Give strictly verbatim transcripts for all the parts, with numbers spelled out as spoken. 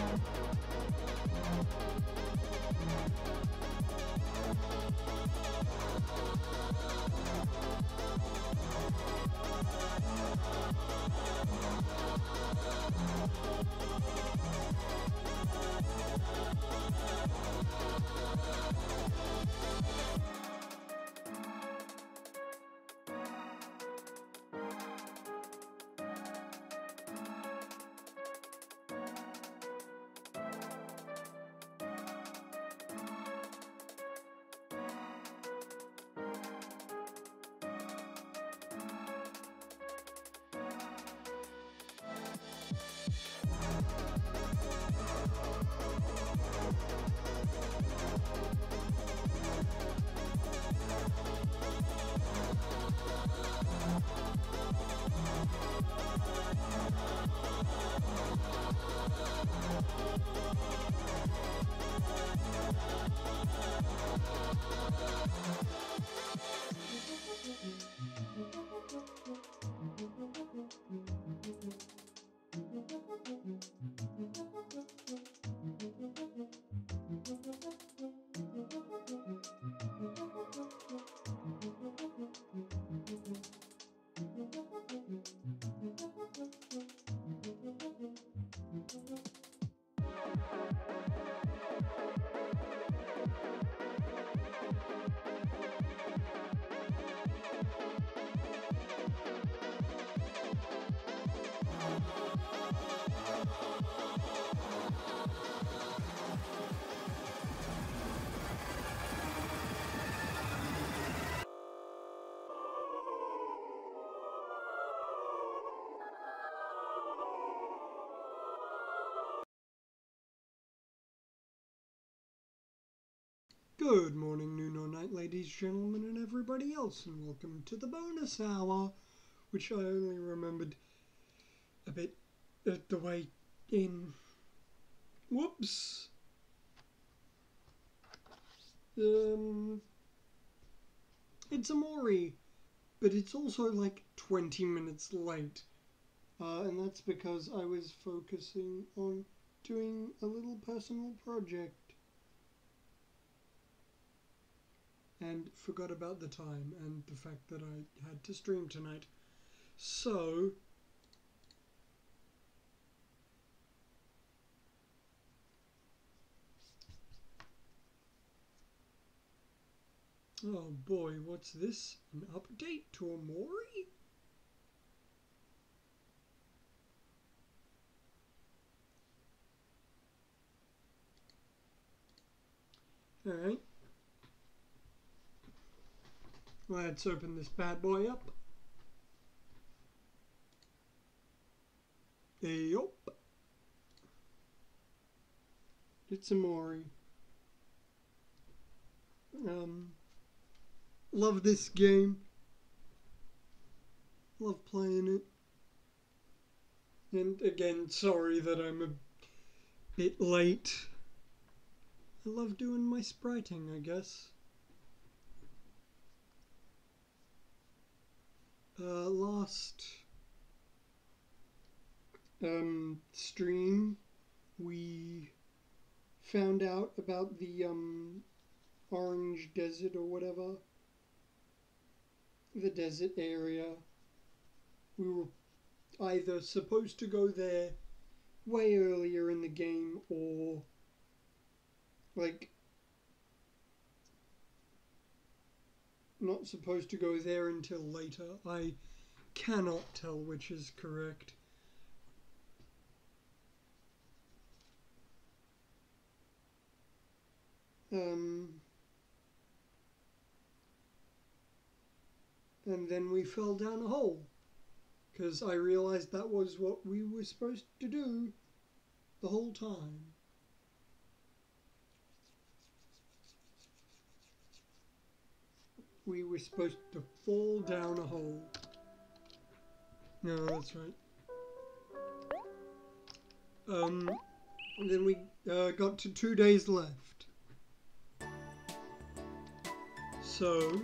Good morning, noon or night, ladies, gentlemen, and everybody else, and welcome to the bonus hour, which I only remembered a bit at the way in. Whoops! Um, it's Amori, but it's also like twenty minutes late, uh, and that's because I was focusing on doing a little personal project. And forgot about the time and the fact that I had to stream tonight. So, oh boy, what's this? An update to Amori? Alright. Let's open this bad boy up. Yup. It's Amori. Um, love this game. Love playing it. And again, sorry that I'm a bit late. I love doing my spriting, I guess. Uh, last um, stream, we found out about the um, orange desert or whatever, the desert area. We were either supposed to go there way earlier in the game or like not supposed to go there until later. I cannot tell which is correct. Um, and then we fell down a hole because I realized that was what we were supposed to do the whole time. We were supposed to fall down a hole. No, that's right. Um, and then we uh, got to two days left. So,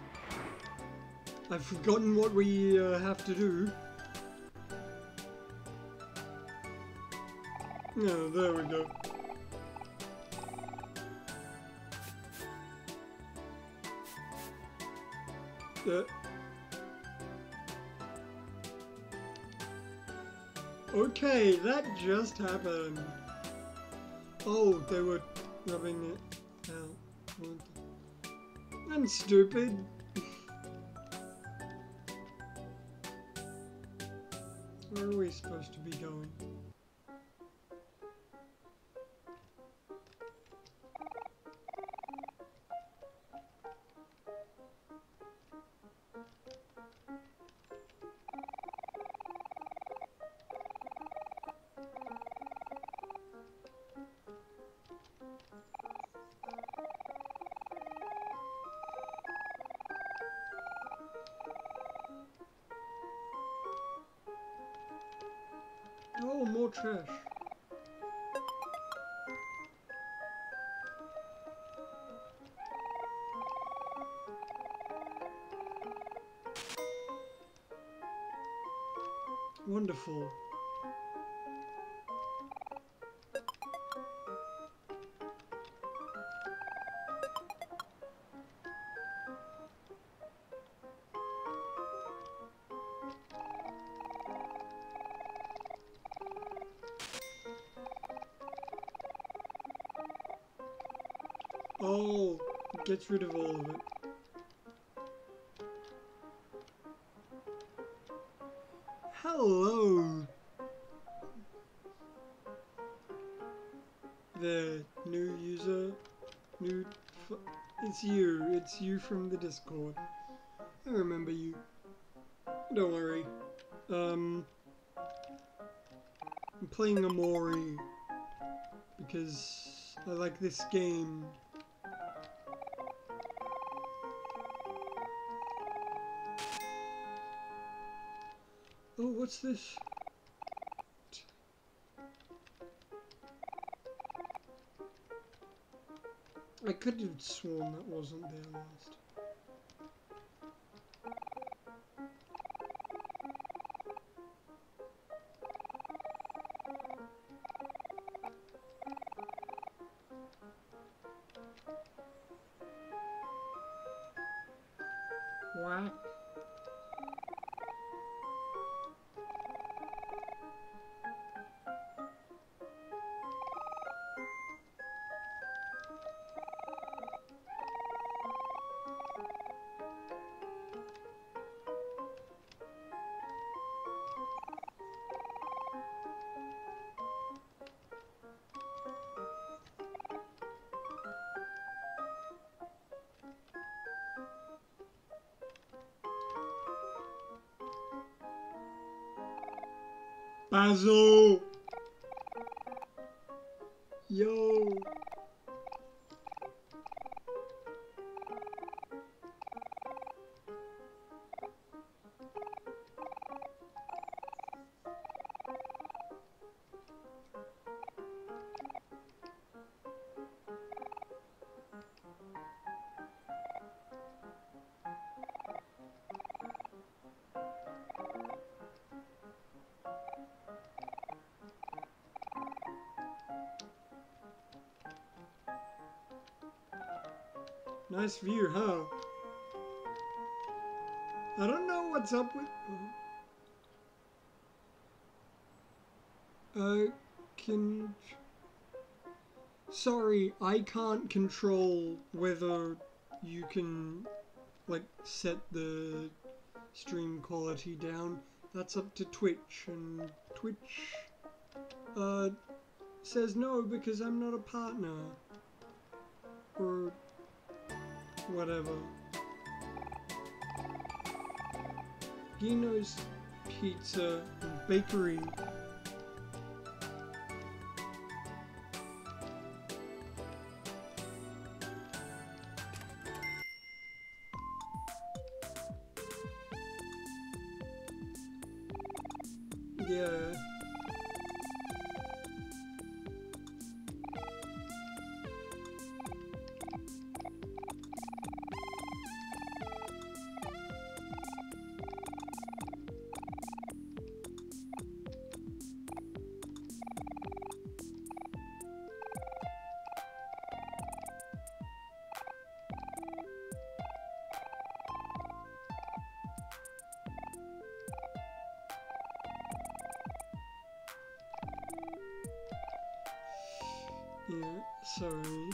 I've forgotten what we uh, have to do. No, there we go. Uh, okay, that just happened. Oh, they were rubbing it out. What the- I'm stupid. Where are we supposed to be going? Oh, more trash. Wonderful. Oh, it gets rid of all of it. Hello! The new user, new, f it's you, it's you from the Discord. I remember you. Don't worry. Um, I'm playing Omori because I like this game. Oh, what's this? I could have sworn that wasn't there last. What? Basil! Yo! Nice view, huh? I don't know what's up with... Uh, can... Sorry, I can't control whether you can, like, set the stream quality down. That's up to Twitch, and Twitch, uh, says no because I'm not a partner. Or whatever. Gino's Pizza and Bakery. Yeah. Yeah, sorry.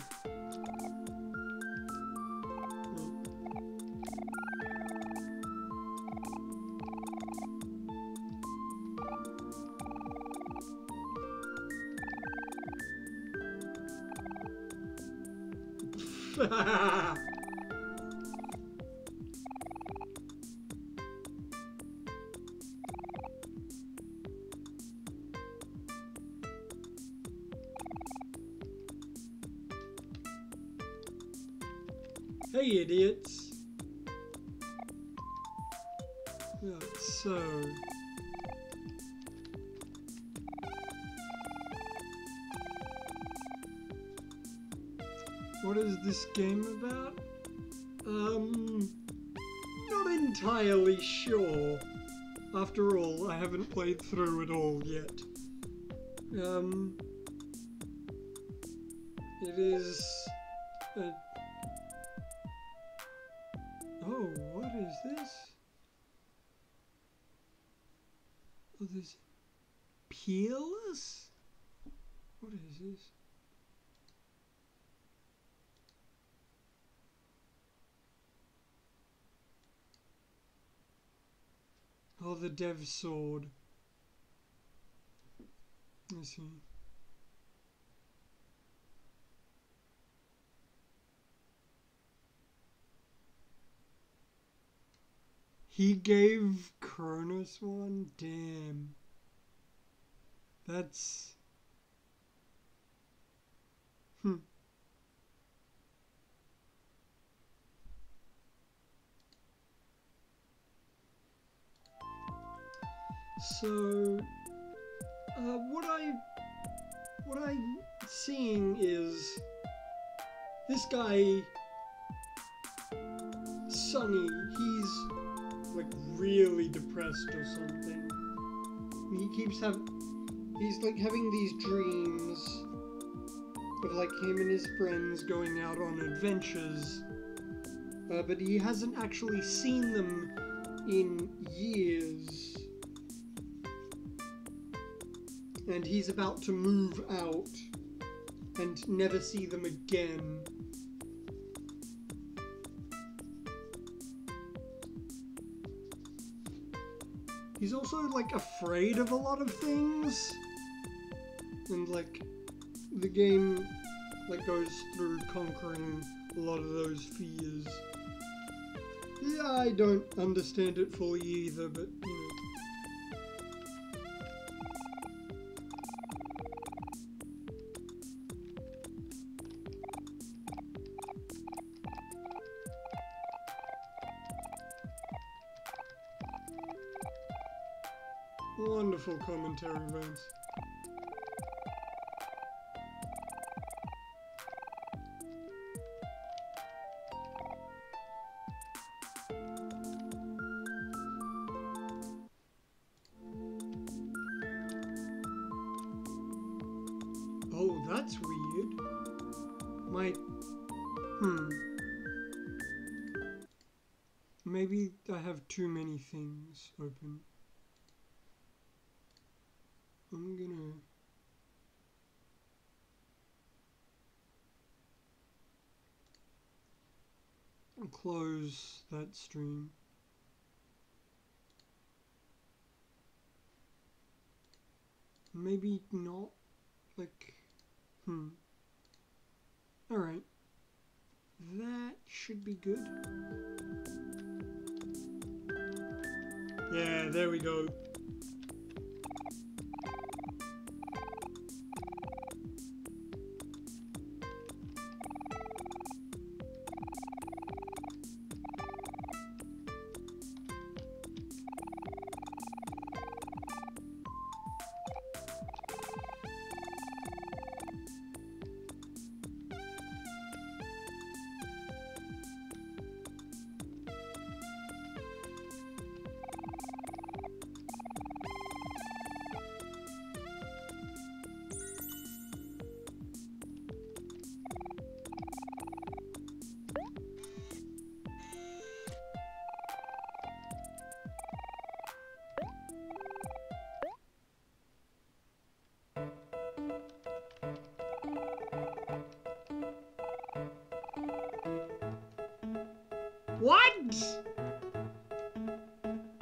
Hey, idiots. Yeah, so... what is this game about? Um... Not entirely sure. After all, I haven't played through it all yet. Um... It is... a... oh, what is this? Oh, there's... Peerless? What is this? Oh, the dev sword. I see. He gave Kronos one? Damn. That's... Hmm. So... Uh, what I... What I'm seeing is... This guy... Sonny, he's... like really depressed or something. He keeps having... He's like having these dreams of like him and his friends going out on adventures, uh, but he hasn't actually seen them in years. And he's about to move out and never see them again. He's also like afraid of a lot of things. And like the game like goes through conquering a lot of those fears. Yeah, I don't understand it fully either, but you know. Wonderful commentary, Vance. Oh, that's weird. My... Hmm. Maybe I have too many things open. I'm gonna... close that stream. Maybe not, like, hmm. Alright. That should be good. Yeah, there we go.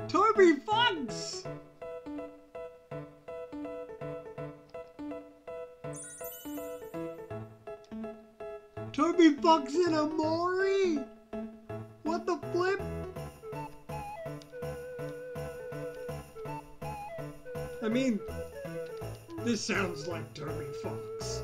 Toby Fox! Toby Fox and Omori? What the flip? I mean, this sounds like Toby Fox.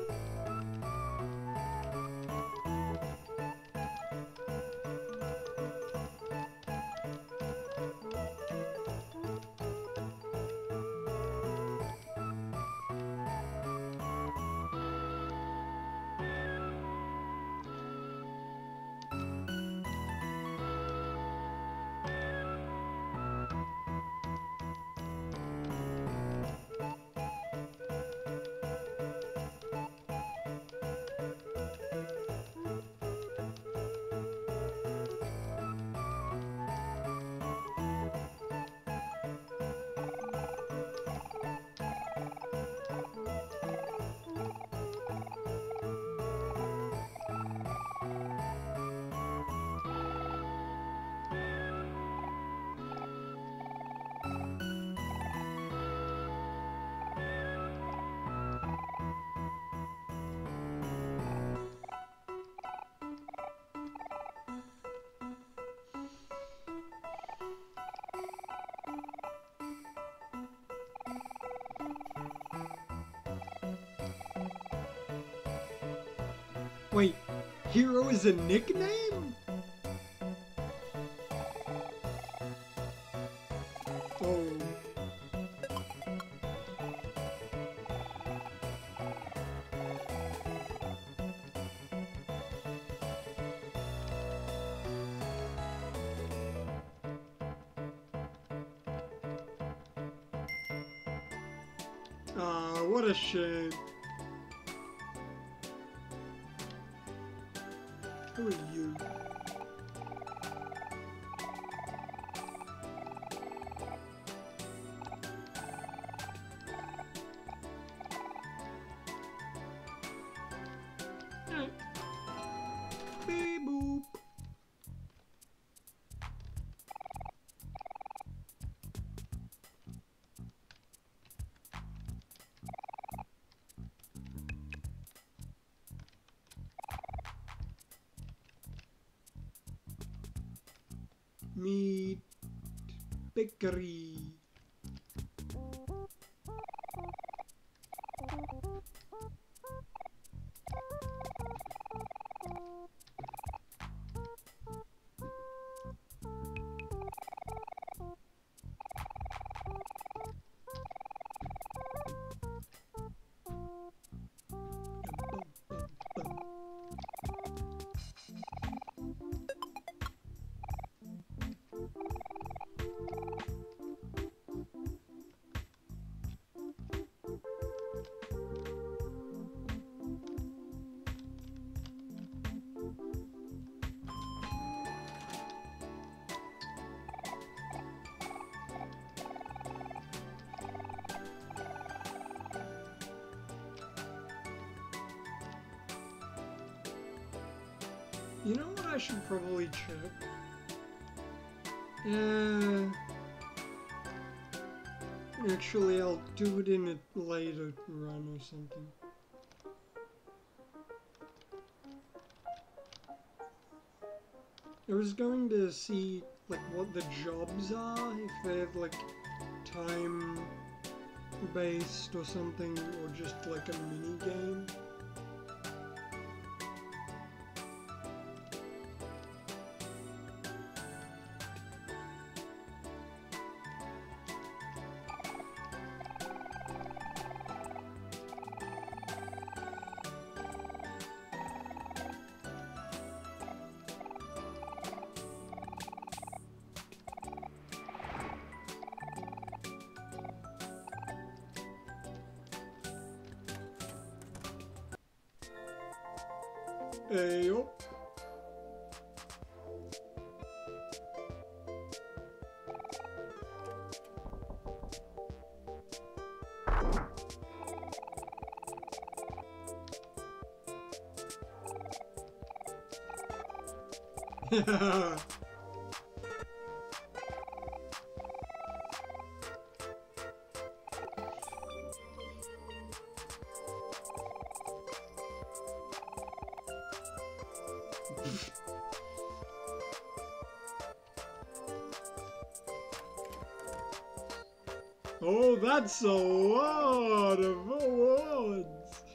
Wait, Hero is a nickname? Oh. Ah, what a shame. Who are you? Eh. Beep boop. Meat bakery. You know what I should probably check? Yeah. Actually, I'll do it in a later run or something. I was going to see, like, what the jobs are, if they're, like, time-based or something, or just, like, a mini-game. Ayo. Oh, that's a lot of awards.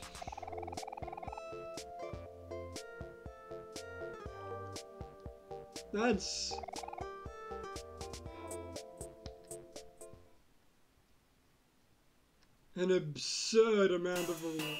That's an absurd amount of awards.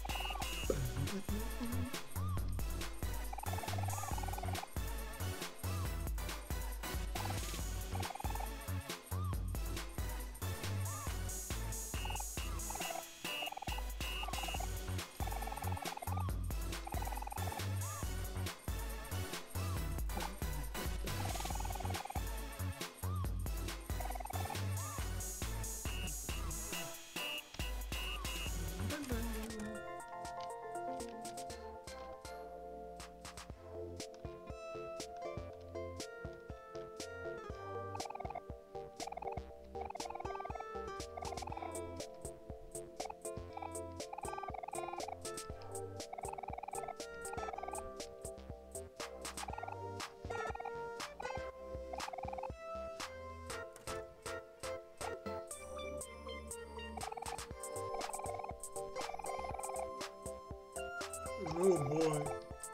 Oh boy.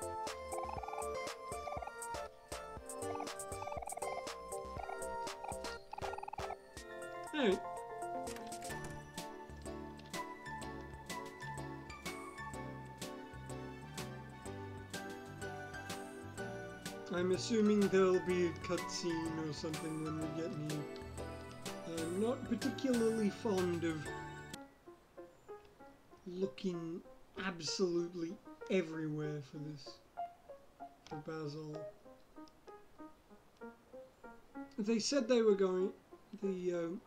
Hey. I'm assuming there'll be a cutscene or something when we get near. I'm not particularly fond of looking absolutely everywhere for this, for Basil. They said they were going, the, um,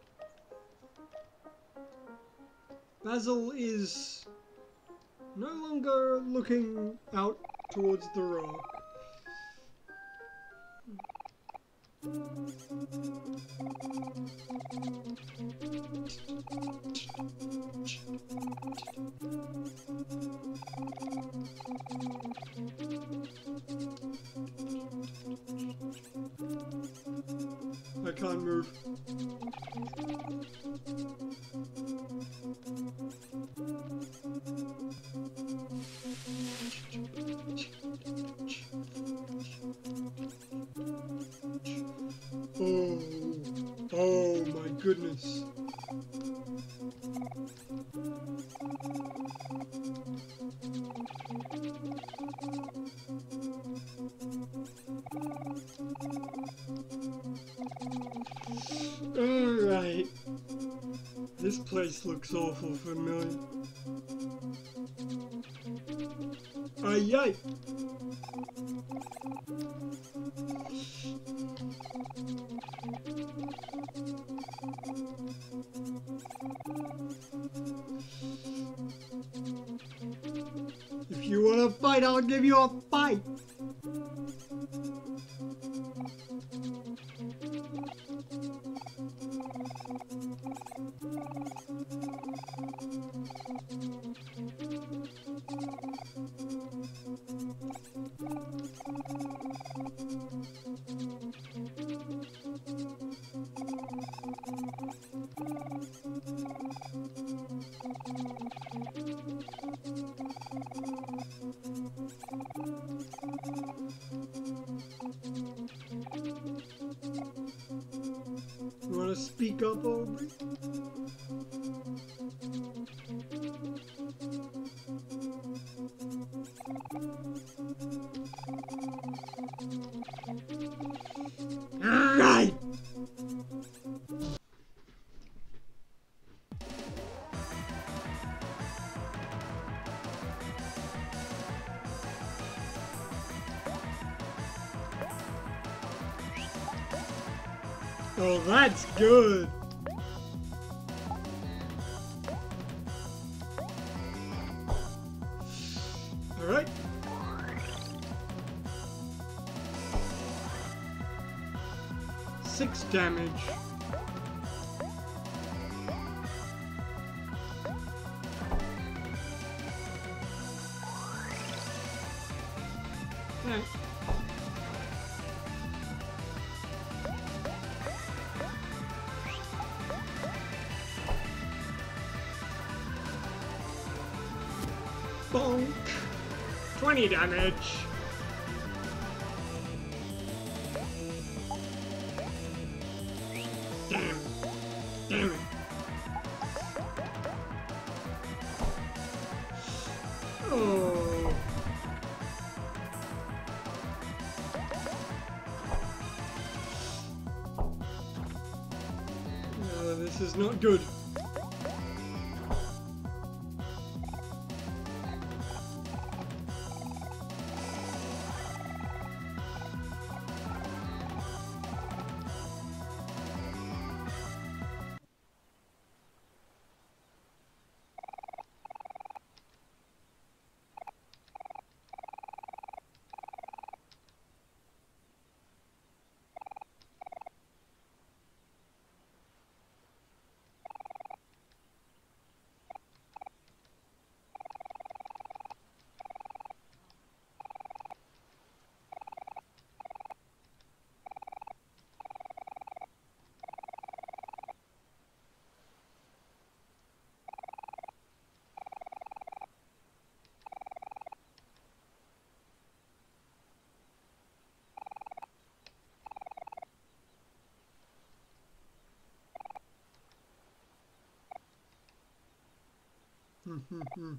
Basil is no longer looking out towards the rock. I can't move. Oh, oh my goodness. Alright. This place looks awful familiar. Ay ay! If you wanna fight, I'll give you a fight! You wanna speak up, Aubrey? Right! Oh, that's good. All right. Six damage. Bonk! twenty damage. Damn. Damn it. Oh. No, this is not good. Hmm.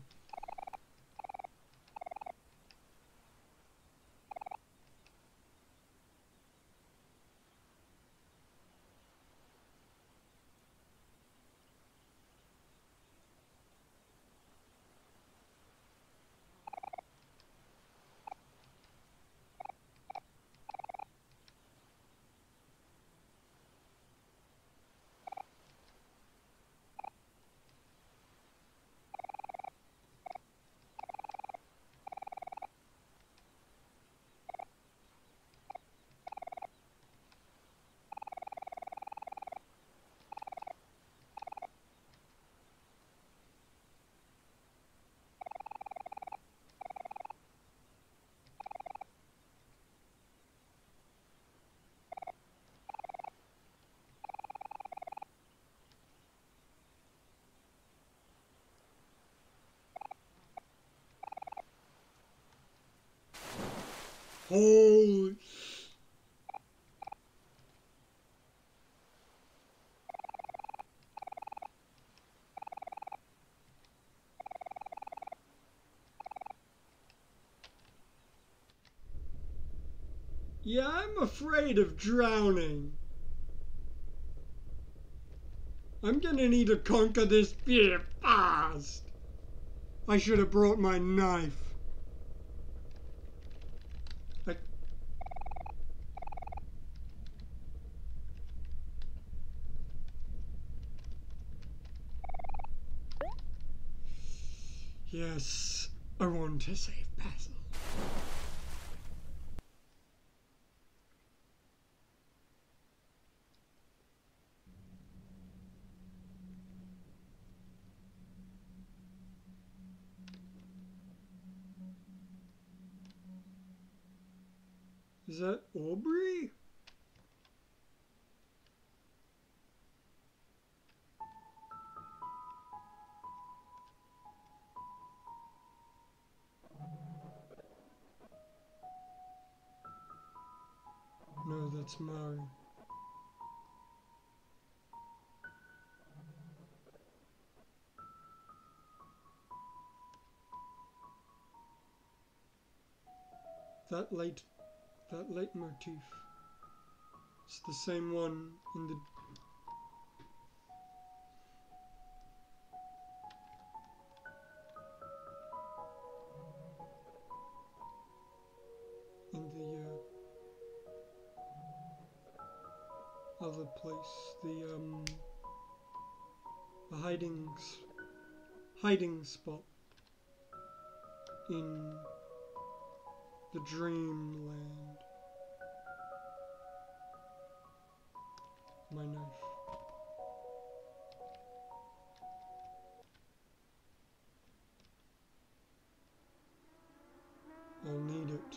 Holy. Yeah, I'm afraid of drowning. I'm gonna need to conquer this fear fast. I should have brought my knife. I... Yes, I want to save Basil. Is that Aubrey? No, that's Mari. That late, that late motif. It's the same one in the... in the uh, other place, the um, the hiding hiding spot in the dreamland. My knife. I'll need it.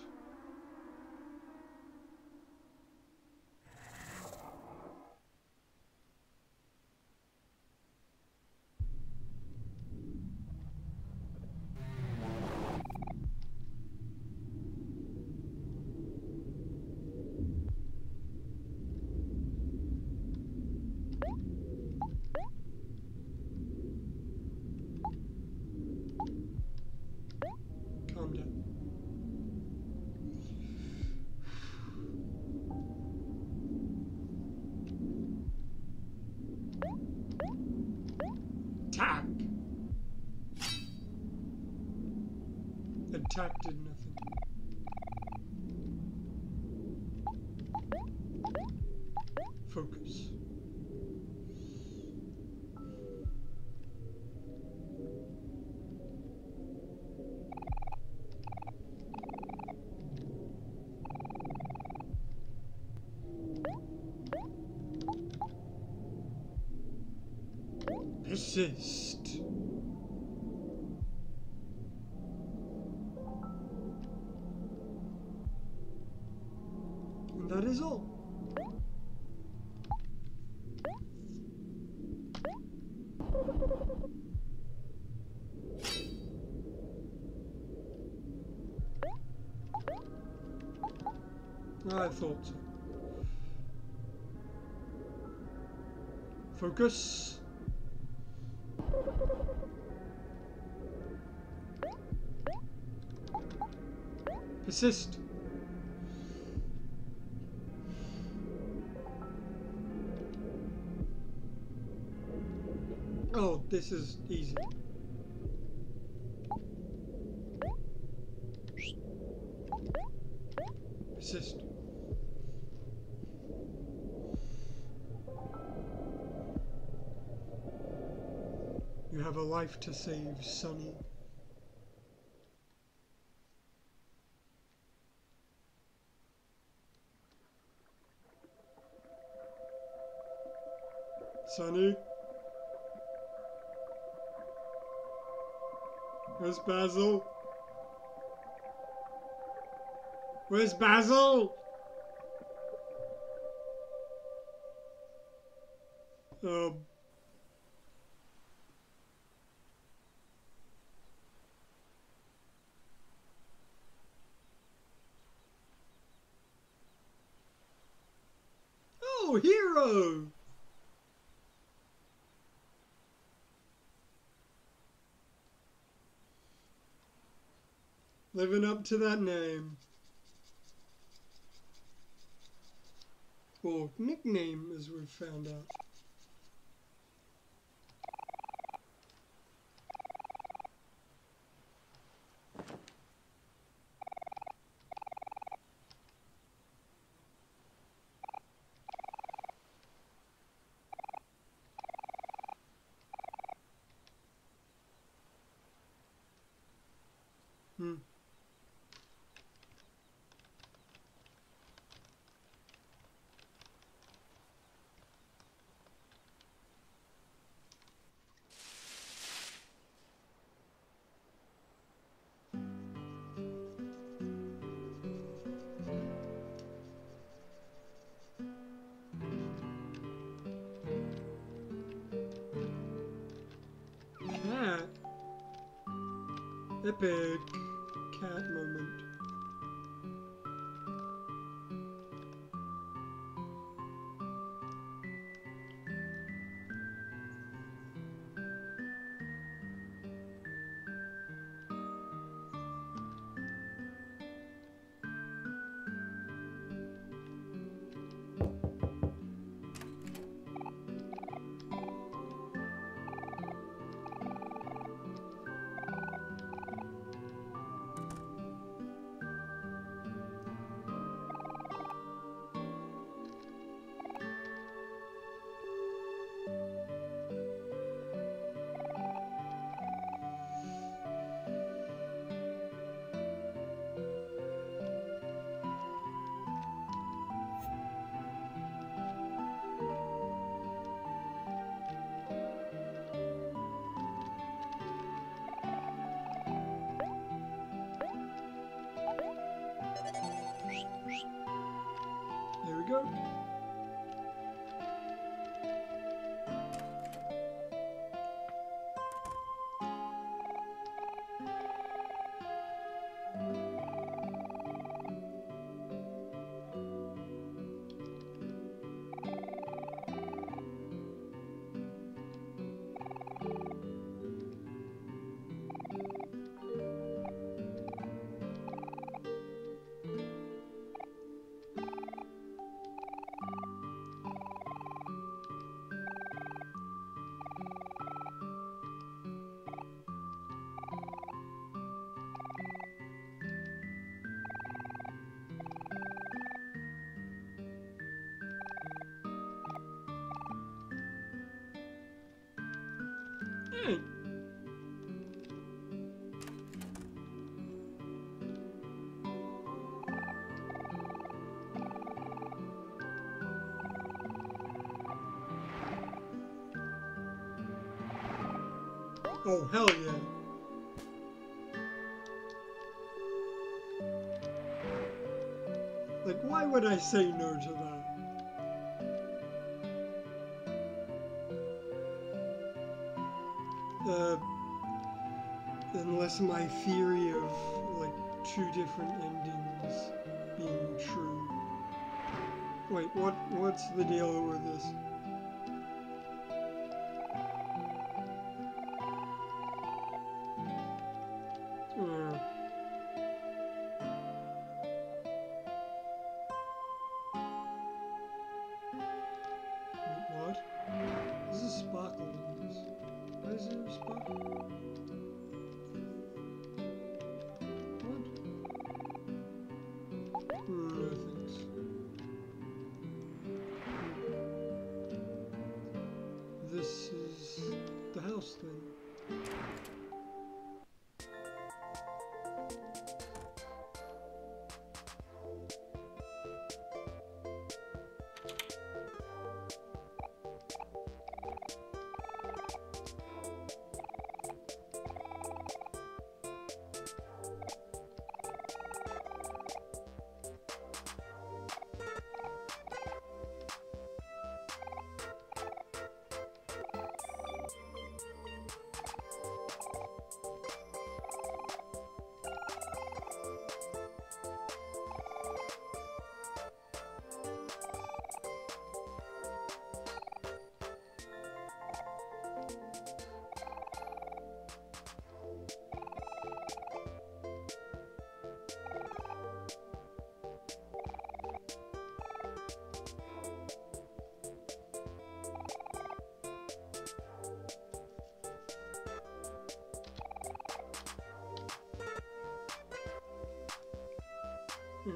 attack did nothing. Focus. Persist. And that is all. I thought so. Focus. Persist. Oh, this is easy. Persist. You have a life to save, Sonny. Sonny? Where's Basil? Where's Basil? Um. Oh, hero! Living up to that name. Or nickname, as we've found out. Hmm. Cat. Epic cat moment. Hey. Oh, hell yeah. Like, why would I say no to that? Uh, unless my theory of, like, two different endings being true. Wait, what? What's the deal with this? Uh, what? There's a sparkle in this. Why is there a sparkle? What? Mm, no thanks. This is the house then. Hmm.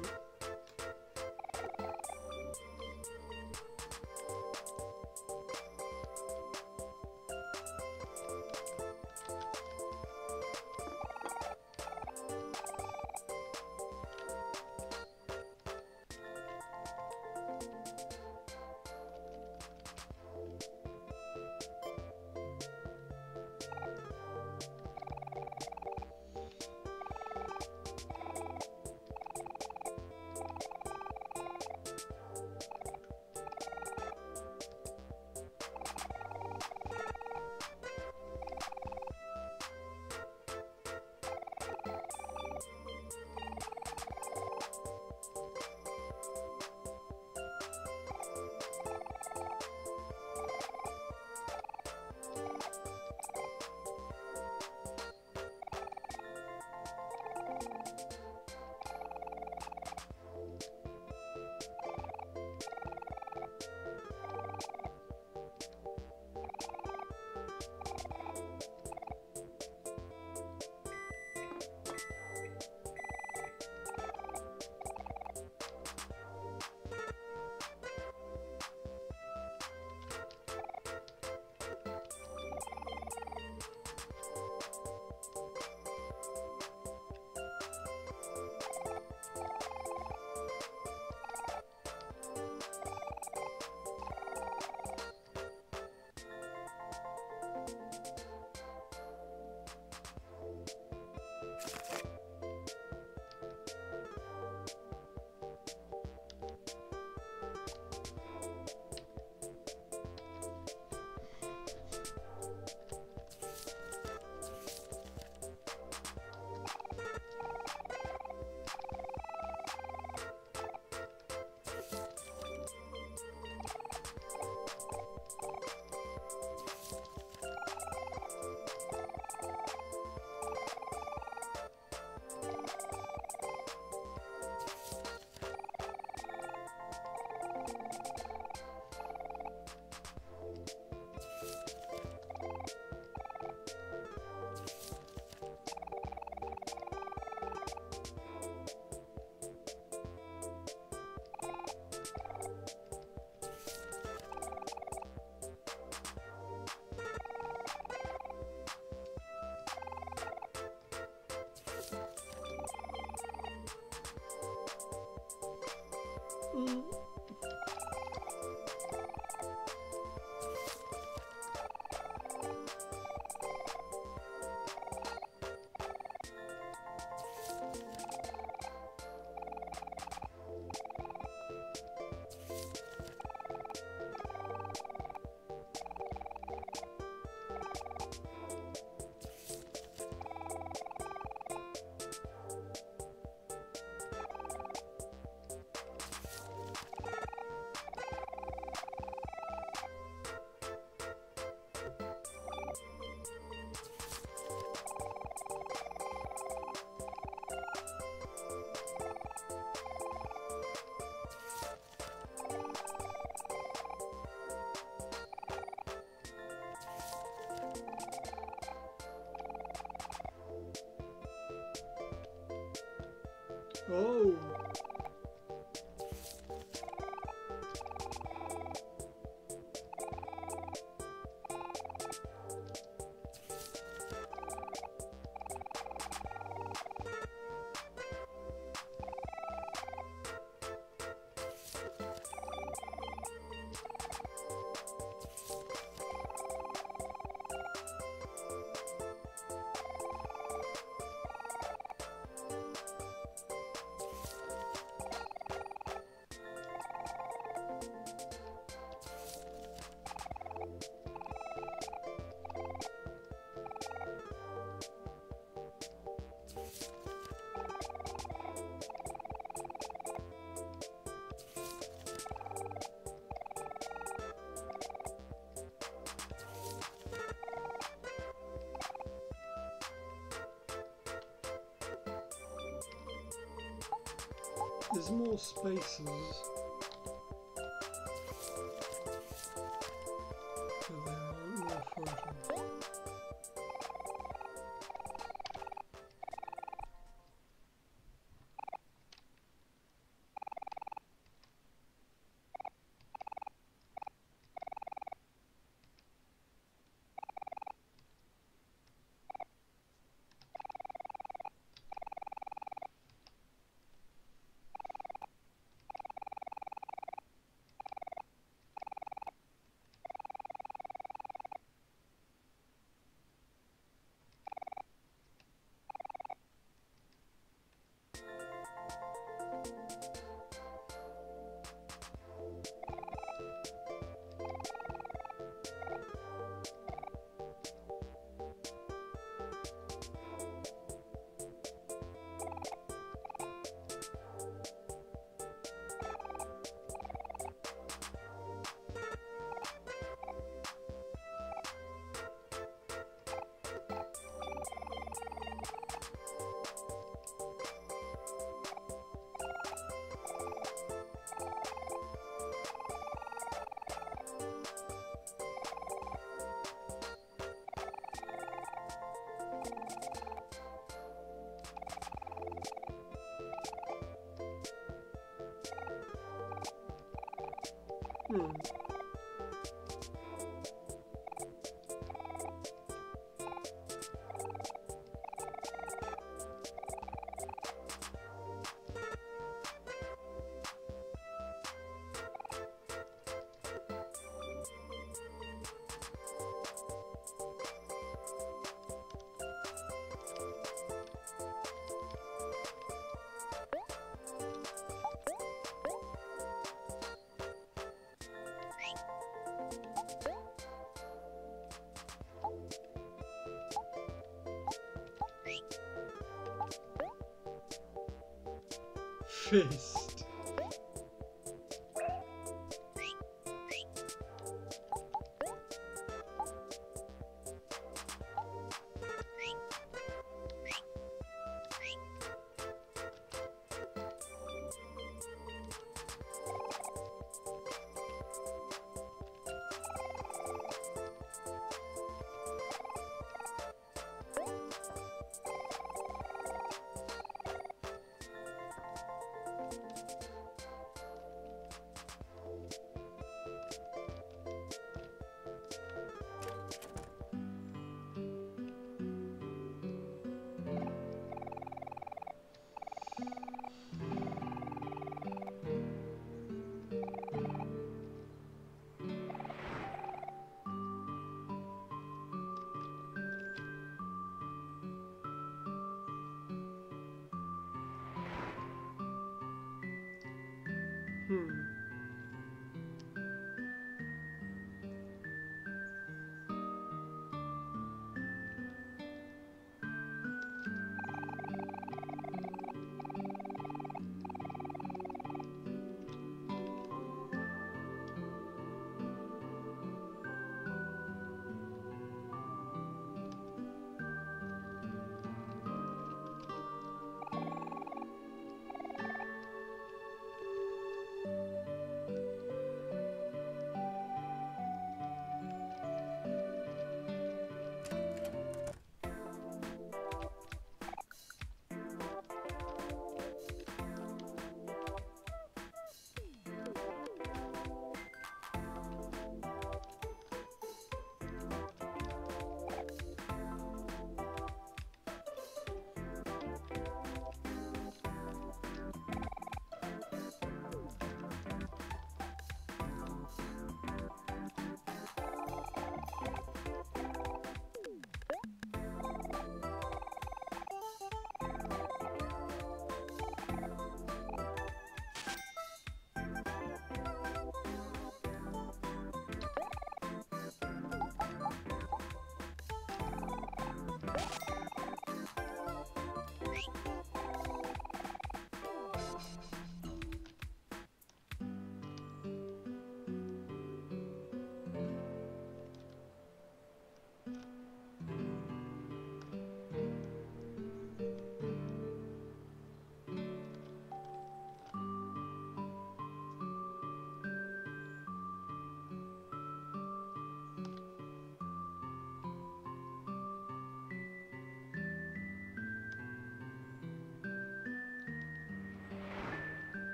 Oh. There's more spaces. So there are more photos. Hmm. Fist.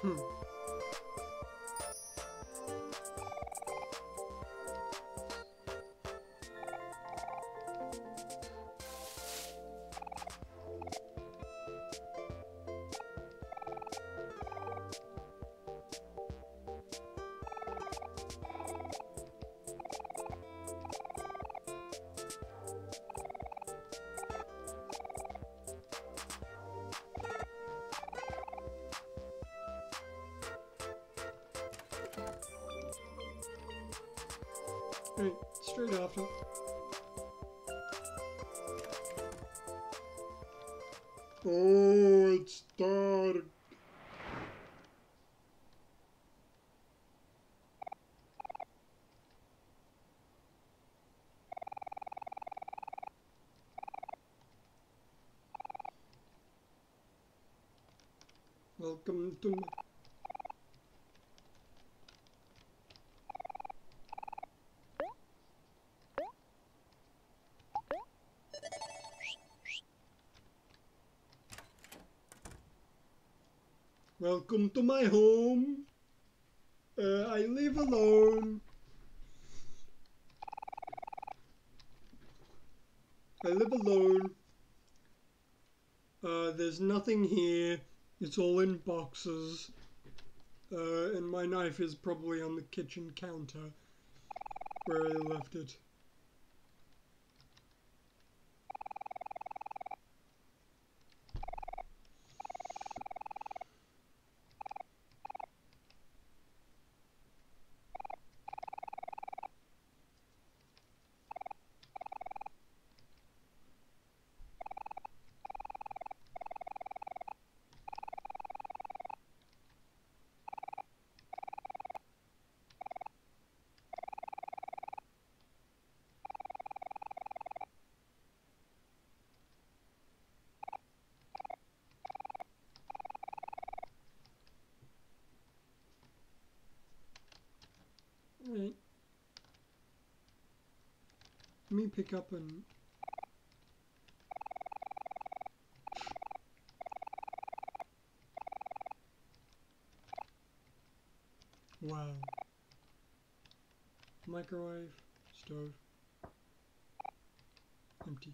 Hmm. Right, straight after. Oh, it's dark. Welcome to my... Welcome to my home. Uh, I live alone. I live alone. Uh, there's nothing here. It's all in boxes. Uh, and my knife is probably on the kitchen counter where I left it. Right. Let me pick up and... Wow. Microwave, stove, empty.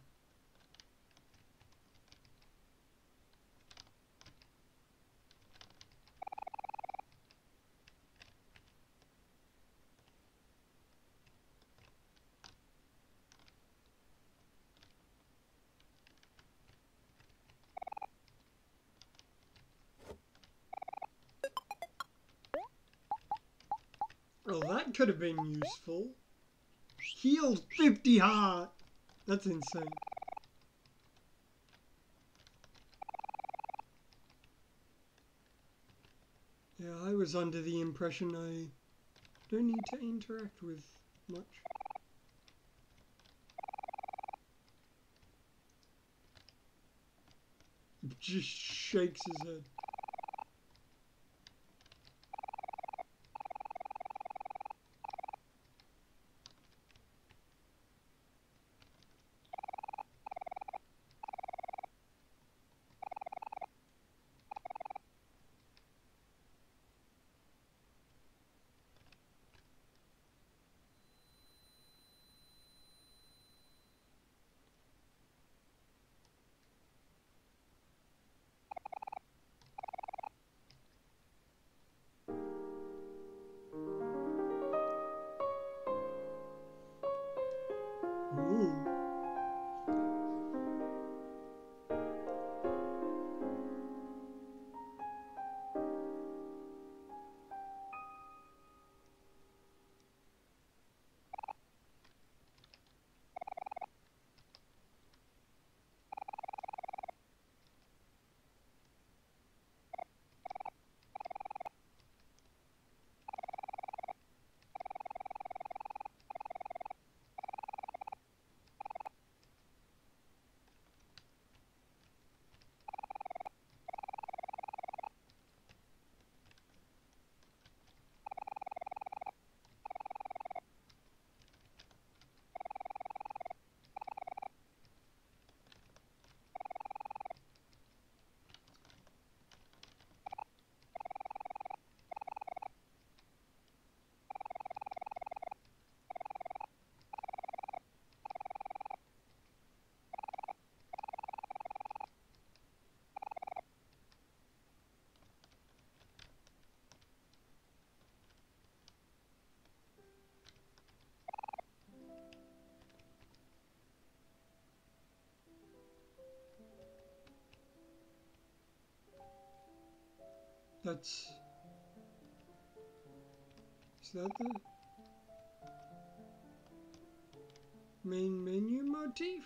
Oh, that could have been useful. Healed fifty heart. That's insane. Yeah, I was under the impression I don't need to interact with much. He just shakes his head. That's... Is that the main menu motif?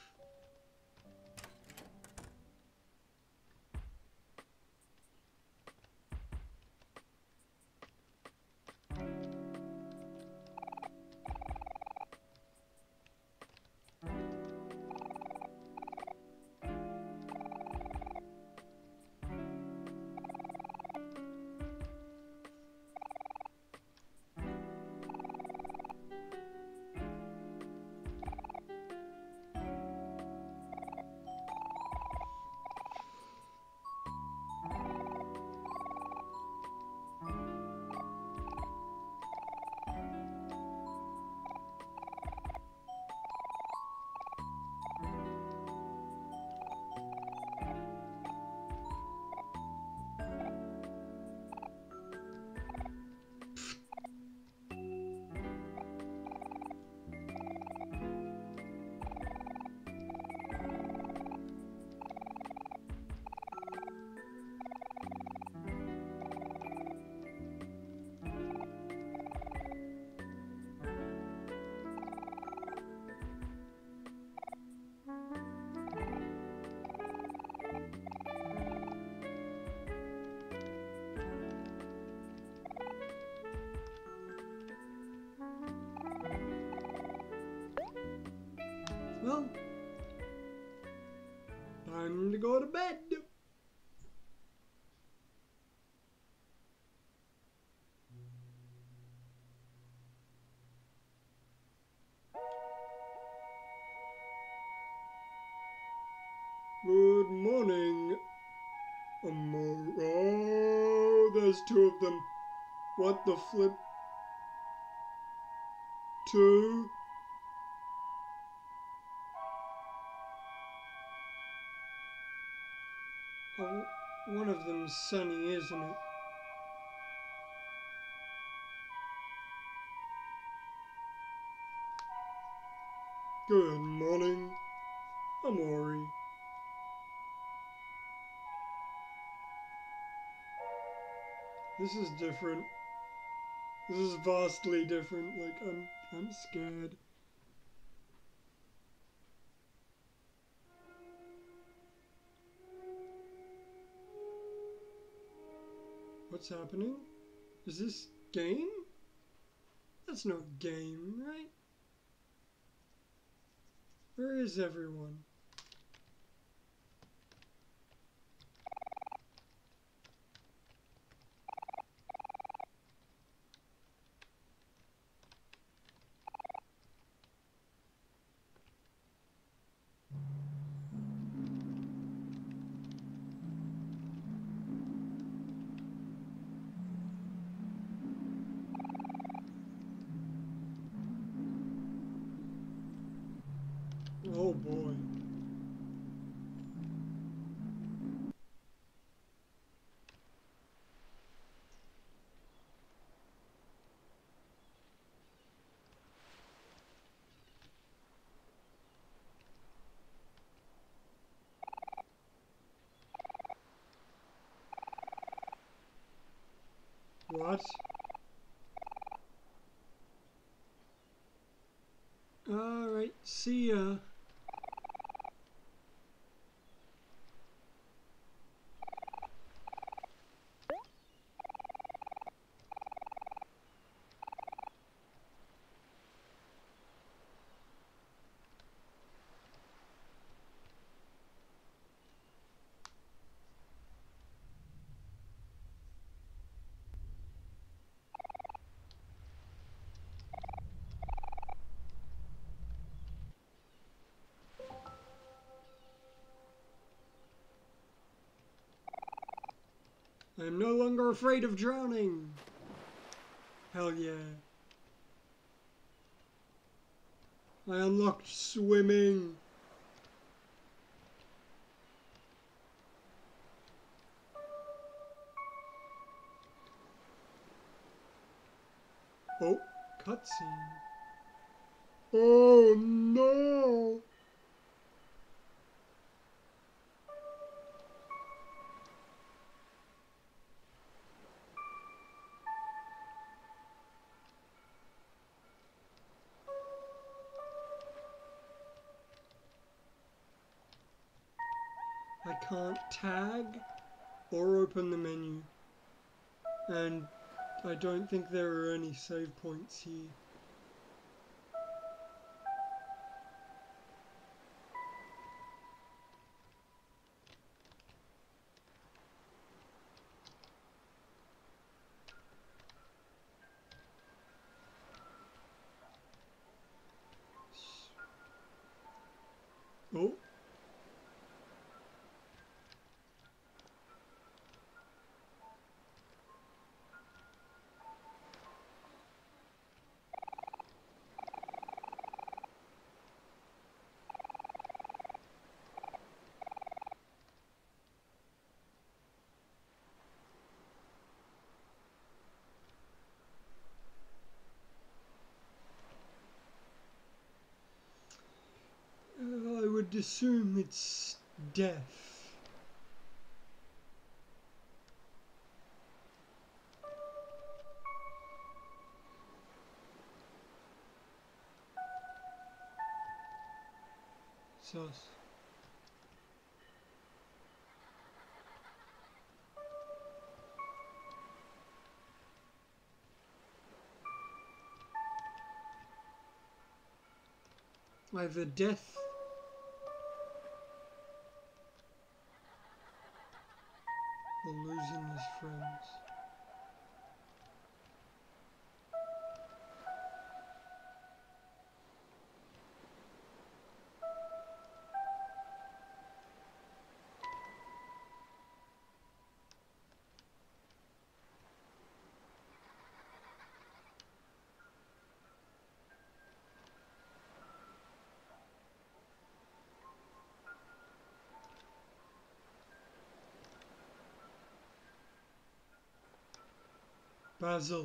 Well, time to go to bed. Good morning, Amor. Oh, there's two of them. What the flip? Two? Oh, one of them's Sunny, isn't it? Good morning, Amori. This is different. This is vastly different. Like, I'm, I'm scared. What's happening? Is this game? That's no game, right? Where is everyone? Oh boy. What? Alright, see ya. I am no longer afraid of drowning. Hell yeah. I unlocked swimming. Oh, cutscene. Oh no! I can't tag or open the menu. And I don't think there are any save points here. Oh. Uh, I would assume it's death. Sus. Either death or losing his friends. Basil.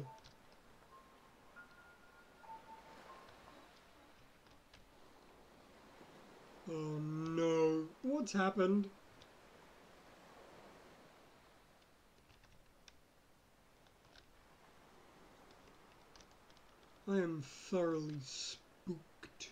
Oh no, what's happened? I am thoroughly spooked.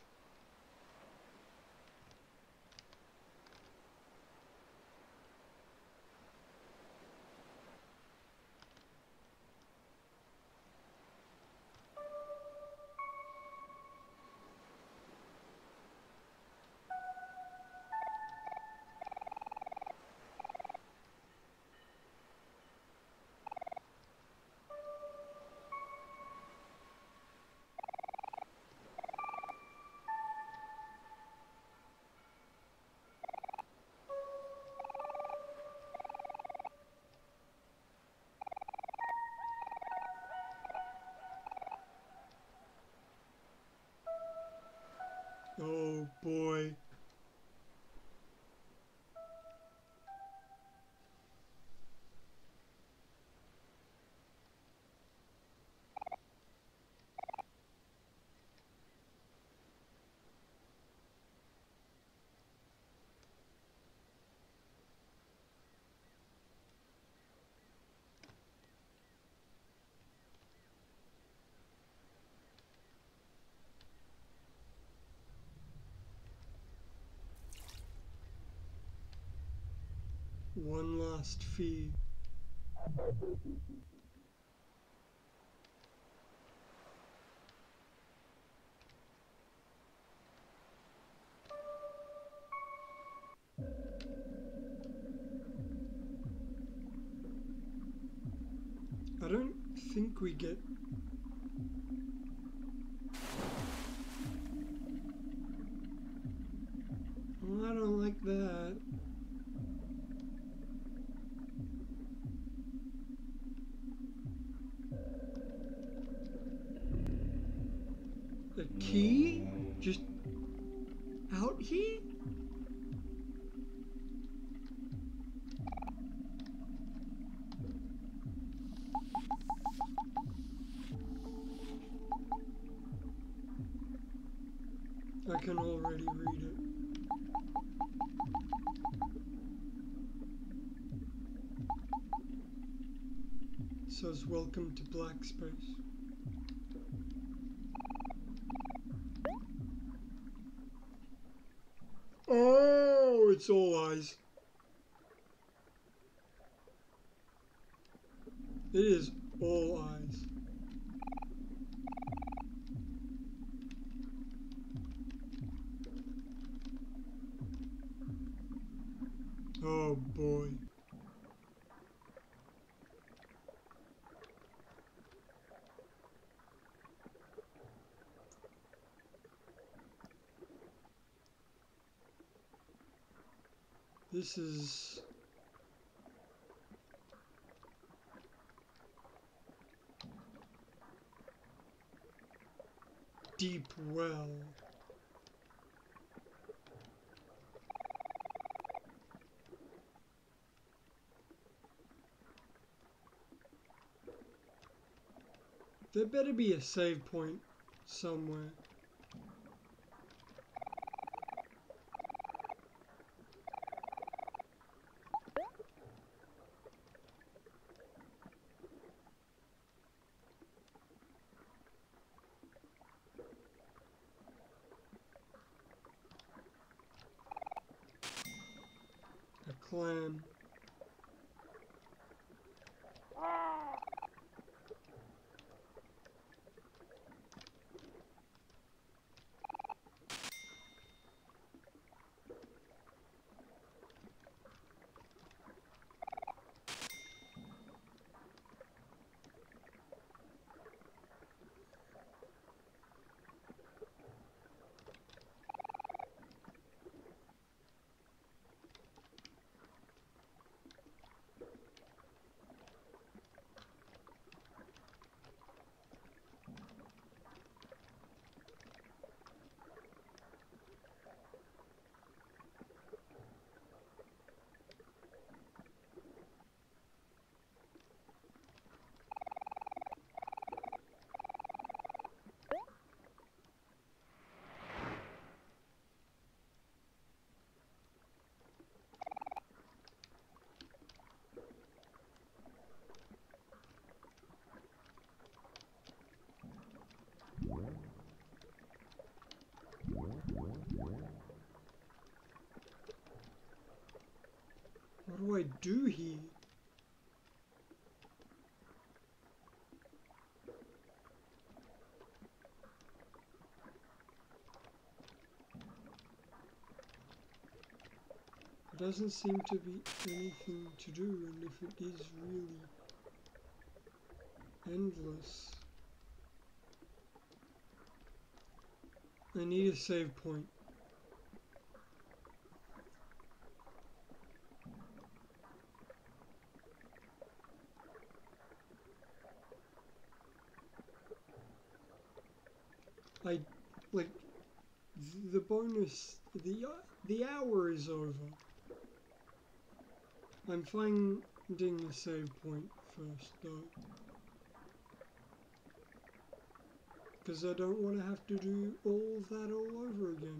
Oh boy. One last fee. I don't think we get... Oh, I don't like that. A key? Just out here? I can already read it. It says, welcome to Black Space. Oh, it's all eyes. It is all eyes. Oh boy. This is... deep well. There better be a save point somewhere. A clam. What do I do here? There doesn't seem to be anything to do, and if it is really endless, I need a save point. I, like, the bonus, the, uh, the hour is over. I'm finding a save point first, though. Because I don't want to have to do all of that all over again.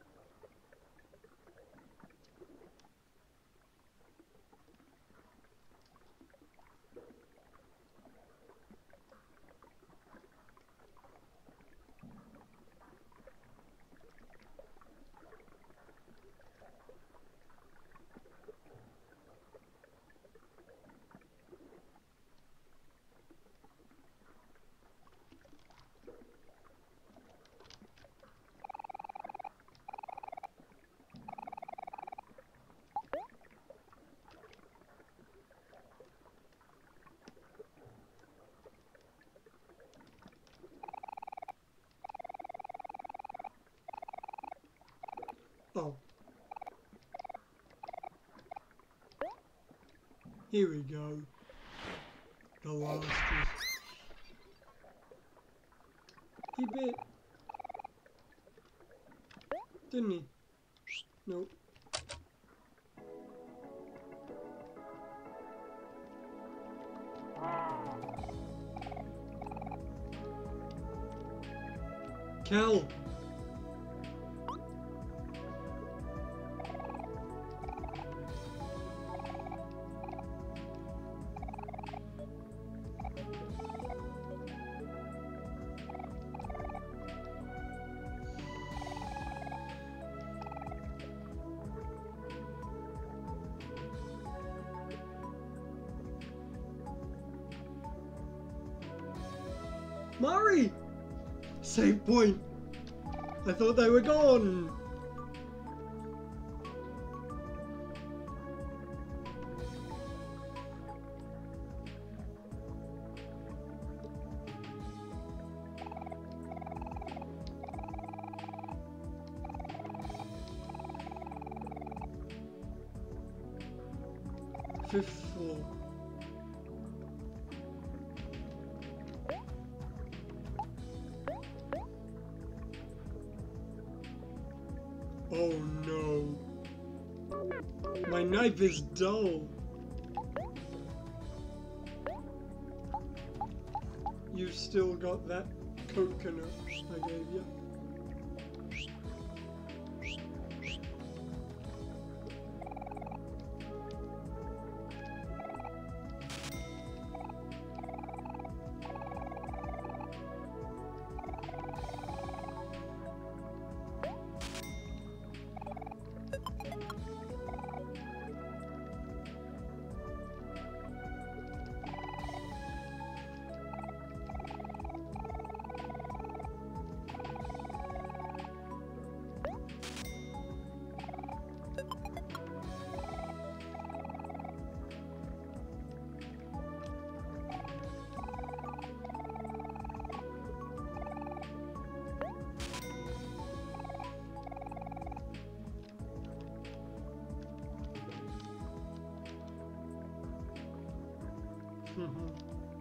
Oh. Here we go. The last is... He bit. Didn't he? Nope. Kel! Mari! Save point! I thought they were gone! Fifth floor. Oh no. My knife is dull. You've still got that coconut I gave you. Mm-hmm.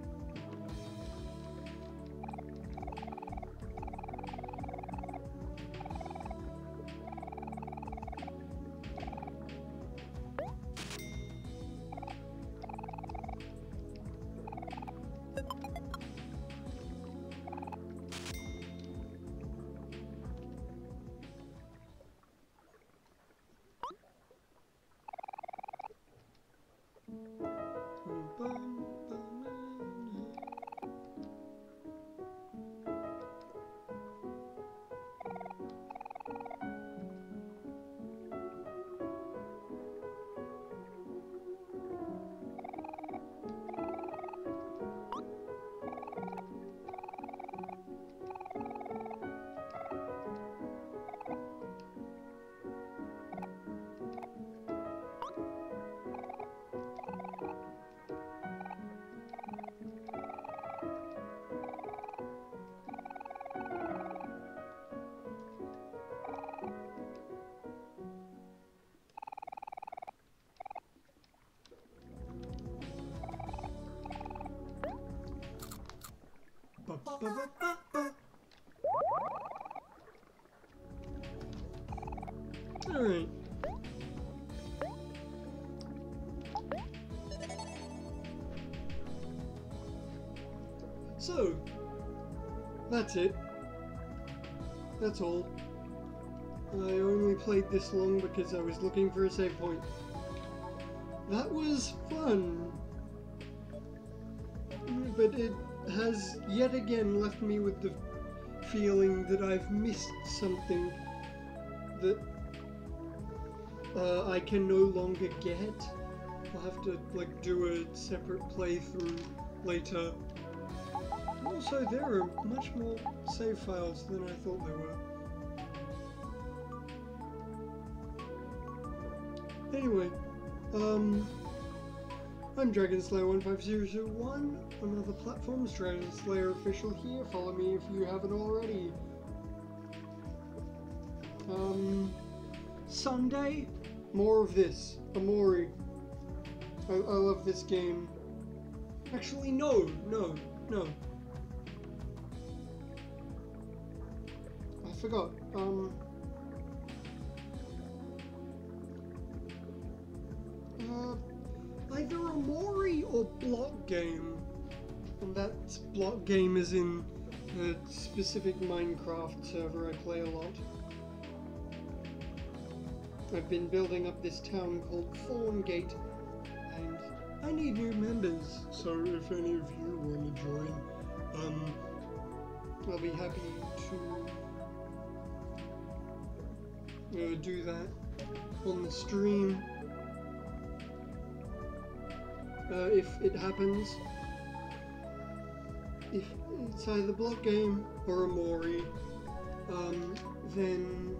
Alright. So, that's it. That's all. I only played this long because I was looking for a save point. That was fun. But it has yet again left me with the feeling that I've missed something that uh, I can no longer get. I'll have to like do a separate playthrough later. Also, there are much more save files than I thought there were. Anyway, um, I'm Dragon Slayer one five zero zero one on other platforms, Dragon Slayer Official here, follow me if you haven't already. Um, Sunday, more of this, Omori. I, I love this game. Actually, no, no, no. I forgot, um... Uh, either Omori or Block Game. And that Block Game is in a specific Minecraft server I play a lot. I've been building up this town called Thorngate, and I need new members, so if any of you want to join, um, I'll be happy to uh, do that on the stream. Uh, if it happens. if it's either Block Game or Omori, um, then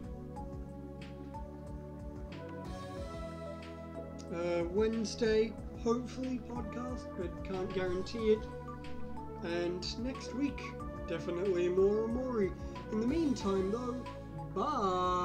uh, Wednesday, hopefully podcast, but can't guarantee it. And next week, definitely more Omori. In the meantime, though, bye!